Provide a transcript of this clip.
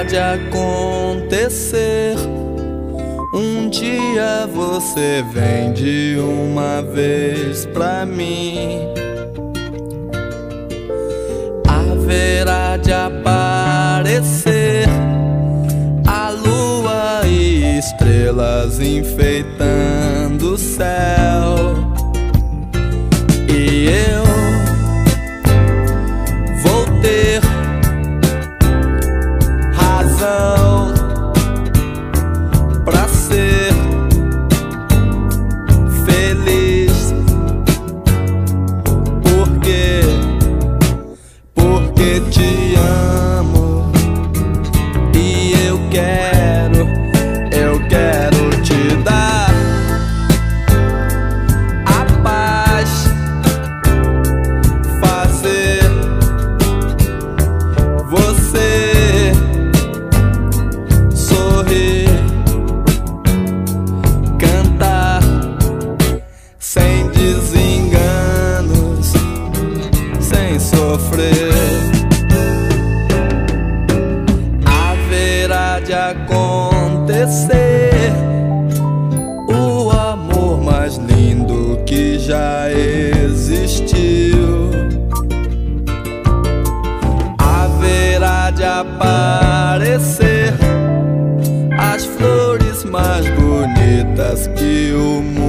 de acontecer. Um dia você vem de uma vez pra mim. Haverá de aparecer a lua e estrelas enfeitando o céu. E eu vou ter razão pra ser feliz, porque te amo e eu quero te dar a paz, fazer você sorrir, cantar sem desenganos, sem sofrer. Haverá de acontecer o amor mais lindo que já existiu. Haverá de aparecer as flores mais bonitas que o mundo